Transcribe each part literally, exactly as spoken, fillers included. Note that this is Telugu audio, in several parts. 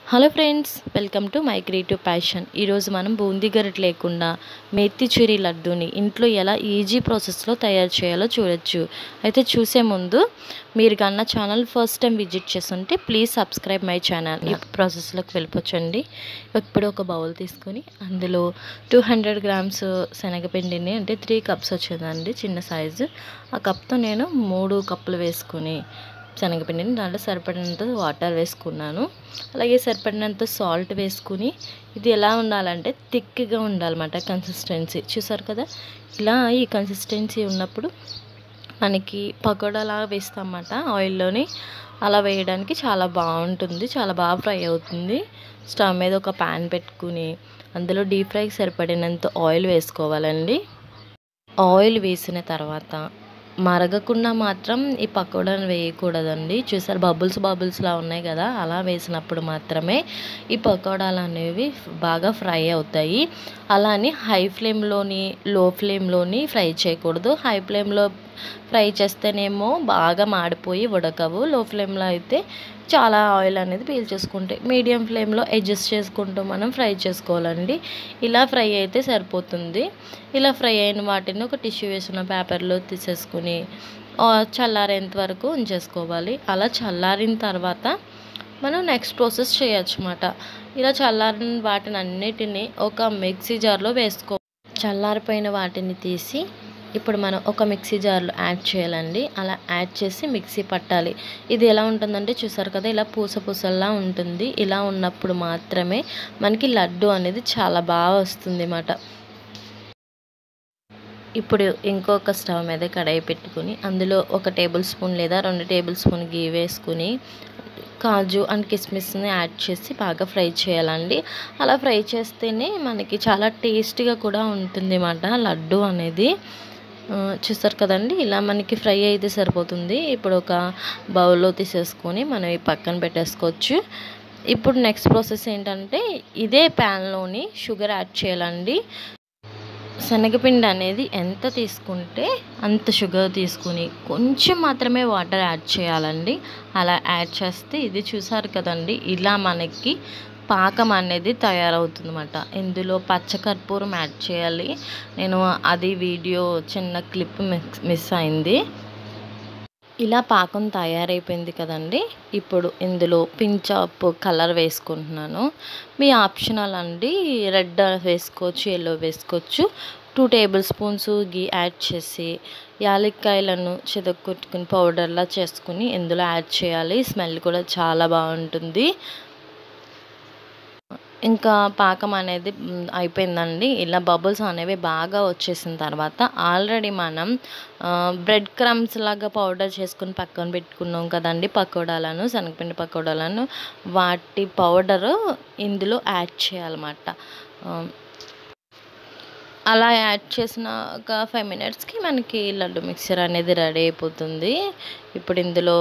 Hello friends, welcome to my creative passion. ఈరోజు మనం బూందీ గరిట లేకుండా మేతి చూరి లడ్డూని ఇంట్లో ఎలా ఈజీ ప్రాసెస్లో తయారు చేయాలో చూడొచ్చు. అయితే చూసే ముందు మీరు కన్నా ఛానల్ ఫస్ట్ టైం విజిట్ చేస్తుంటే ప్లీజ్ సబ్స్క్రైబ్ మై ఛానల్. ఈ ప్రాసెస్లోకి వెళ్ళిపోవచ్చండి. ఇప్పుడు ఒక బౌల్ తీసుకొని అందులో టూ హండ్రెడ్ గ్రామ్స్ శనగపిండిని, అంటే త్రీ కప్స్ వచ్చిందండి చిన్న సైజు. ఆ కప్తో నేను మూడు కప్పులు వేసుకొని శనగపిండిని దాంట్లో సరిపడినంత వాటర్ వేసుకున్నాను. అలాగే సరిపడినంత సాల్ట్ వేసుకుని, ఇది ఎలా ఉండాలంటే థిక్గా ఉండాలన్నమాట కన్సిస్టెన్సీ. చూసారు కదా, ఇలా ఈ కన్సిస్టెన్సీ ఉన్నప్పుడు మనకి పకోడాలా వేస్తామన్నమాట ఆయిల్లోని. అలా వేయడానికి చాలా బాగుంటుంది, చాలా బాగా ఫ్రై అవుతుంది. స్టవ్ మీద ఒక ప్యాన్ పెట్టుకుని అందులో డీప్ ఫ్రైకి సరిపడినంత ఆయిల్ వేసుకోవాలండి. ఆయిల్ వేసిన తర్వాత మరగకుండా మాత్రం ఈ పకోడాను వేయకూడదండి. చూసారు, బబుల్స్ బబుల్స్లా ఉన్నాయి కదా, అలా వేసినప్పుడు మాత్రమే ఈ పకోడాలు అనేవి బాగా ఫ్రై అవుతాయి. అలానే హై ఫ్లేమ్లోని లో ఫ్లేమ్లోని ఫ్రై చేయకూడదు. హై ఫ్లేమ్లో ఫ్రై చేస్తేనేమో బాగా మాడిపోయి ఉడకవు. లో ఫ్లేమ్లో అయితే చాలా ఆయిల్ అనేది పీల్చేసుకుంటాయి. మీడియం ఫ్లేమ్లో అడ్జస్ట్ చేసుకుంటూ మనం ఫ్రై చేసుకోవాలండి. ఇలా ఫ్రై అయితే సరిపోతుంది. ఇలా ఫ్రై అయిన వాటిని ఒక టిష్యూ వేసిన పేపర్లో తీసేసుకుని చల్లారేంత వరకు ఉంచేసుకోవాలి. అలా చల్లారిన తర్వాత మనం నెక్స్ట్ ప్రాసెస్ చేయొచ్చు అన్నమాట. ఇలా చల్లారిన వాటిని అన్నిటినీ ఒక మిక్సీ జార్లో వేసుకో చల్లారిపోయిన వాటిని తీసి ఇప్పుడు మనం ఒక మిక్సీ జార్లో యాడ్ చేయాలండి. అలా యాడ్ చేసి మిక్సీ పట్టాలి. ఇది ఎలా ఉంటుందంటే చూసారు కదా, ఇలా పూస పూసల్లా ఉంటుంది. ఇలా ఉన్నప్పుడు మాత్రమే మనకి లడ్డు అనేది చాలా బాగా వస్తుంది అన్నమాట. ఇప్పుడు ఇంకొక స్టవ్ మీద కడాయి పెట్టుకుని అందులో ఒక టేబుల్ స్పూన్ లేదా రెండు టేబుల్ స్పూన్ గీ వేసుకుని కాజు అండ్ కిస్మిస్ని యాడ్ చేసి బాగా ఫ్రై చేయాలండి. అలా ఫ్రై చేస్తేనే మనకి చాలా టేస్టీగా కూడా ఉంటుంది అన్నమాట లడ్డు అనేది. చూస్తారు కదండి, ఇలా మనకి ఫ్రై అయితే సరిపోతుంది. ఇప్పుడు ఒక బౌల్లో తీసేసుకొని మనం ఈ పక్కన పెట్టేసుకోవచ్చు. ఇప్పుడు నెక్స్ట్ ప్రాసెస్ ఏంటంటే ఇదే ప్యాన్లోని షుగర్ యాడ్ చేయాలండి. శనగపిండి అనేది ఎంత తీసుకుంటే అంత షుగర్ తీసుకుని కొంచెం మాత్రమే వాటర్ యాడ్ చేయాలండి. అలా యాడ్ చేస్తే ఇది చూసారు కదండి, ఇలా మనకి పాకం అనేది తయారవుతుంది అన్నమాట. ఇందులో పచ్చకర్పూరం యాడ్ చేయాలి. నేను అది వీడియో చిన్న క్లిప్ మిస్ మిస్ అయింది. ఇలా పాకం తయారైపోయింది కదండి. ఇప్పుడు ఇందులో పించ్ ఆఫ్ కలర్ వేసుకుంటున్నాను. మీ ఆప్షనల్ అండి, రెడ్ వేసుకోవచ్చు, ఎల్లో వేసుకోవచ్చు. Two tablespoons ghee add చేసి యాలక్కాయలను చెదగొట్టుకుని పౌడర్లా చేసుకుని ఇందులో యాడ్ చేయాలి. స్మెల్ కూడా చాలా బాగుంటుంది. ఇంకా పాకం అనేది అయిపోయిందండి. ఇలా బబుల్స్ అనేవి బాగా వచ్చేసిన తర్వాత ఆల్రెడీ మనం బ్రెడ్ క్రమ్స్ లాగా పౌడర్ చేసుకుని పక్కన పెట్టుకున్నాం కదండి పకోడాలను, శనగపిండి పకోడాలను. వాటి పౌడరు ఇందులో యాడ్ చేయాలన్నమాట. అలా యాడ్ చేసిన ఒక ఫైవ్ మినిట్స్కి మనకి లడ్డు మిక్చర్ అనేది రెడీ అయిపోతుంది. ఇప్పుడు ఇందులో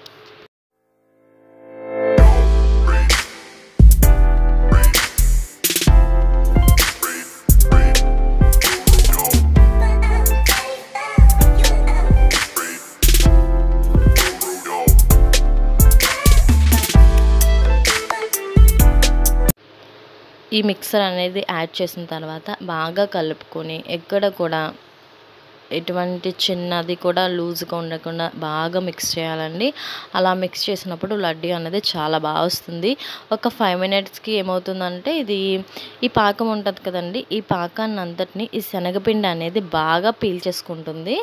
ఈ మిక్సర్ అనేది యాడ్ చేసిన తర్వాత బాగా కలుపుకొని ఎక్కడ కూడా ఎటువంటి చిన్నది కూడా లూజ్గా ఉండకుండా బాగా మిక్స్ చేయాలండి. అలా మిక్స్ చేసినప్పుడు లడ్డు అనేది చాలా బాగా వస్తుంది. ఒక ఫైవ్ మినిట్స్కి ఏమవుతుందంటే ఇది ఈ పాకం ఉంటుంది కదండి, ఈ పాకాన్ని అంతటిని ఈ శనగపిండి అనేది బాగా పీల్చేసుకుంటుంది.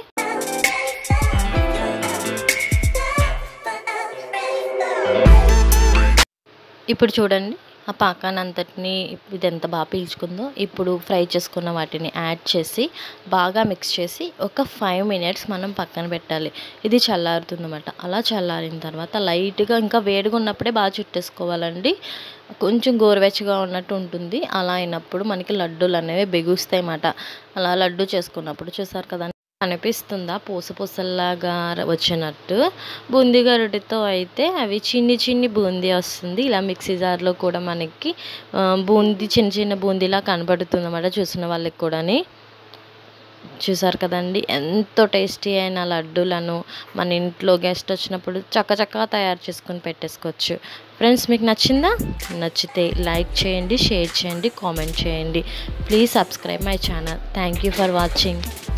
ఇప్పుడు చూడండి, ఆ పాకాన్ని అంతటిని ఇది ఎంత బాగా పీల్చుకుందో. ఇప్పుడు ఫ్రై చేసుకున్న వాటిని యాడ్ చేసి బాగా మిక్స్ చేసి ఒక ఫైవ్ మినిట్స్ మనం పక్కన పెట్టాలి. ఇది చల్లారుతుంది అన్నమాట. అలా చల్లారిన తర్వాత లైట్గా, ఇంకా వేడిగా ఉన్నప్పుడే బాగా చుట్టేసుకోవాలండి. కొంచెం గోరువెచ్చగా ఉన్నట్టు ఉంటుంది. అలా అయినప్పుడు మనకి లడ్డూలు అనేవి బిగుస్తాయి అన్నమాట. అలా లడ్డు చేసుకున్నప్పుడు చూసారు కదా, అనిపిస్తుందా పూస పూసల్లాగా వచ్చినట్టు. బూందీ గరిటెతో అయితే అవి చిన్ని చిన్ని బూందీ వస్తుంది. ఇలా మిక్సీ జార్లో కూడా మనకి బూందీ చిన్న చిన్న బూందీలా కనబడుతుంది అన్నమాట చూసిన వాళ్ళకి కూడాని. చూసారు కదండి, ఎంతో టేస్టీ అయిన లడ్డూలను మన ఇంట్లో గెస్ట్ వచ్చినప్పుడు చక్కచక్కగా తయారు చేసుకొని పెట్టేసుకోవచ్చు. ఫ్రెండ్స్ మీకు నచ్చిందా? నచ్చితే లైక్ చేయండి, షేర్ చేయండి, కామెంట్ చేయండి. Please subscribe my channel. Thank you for watching.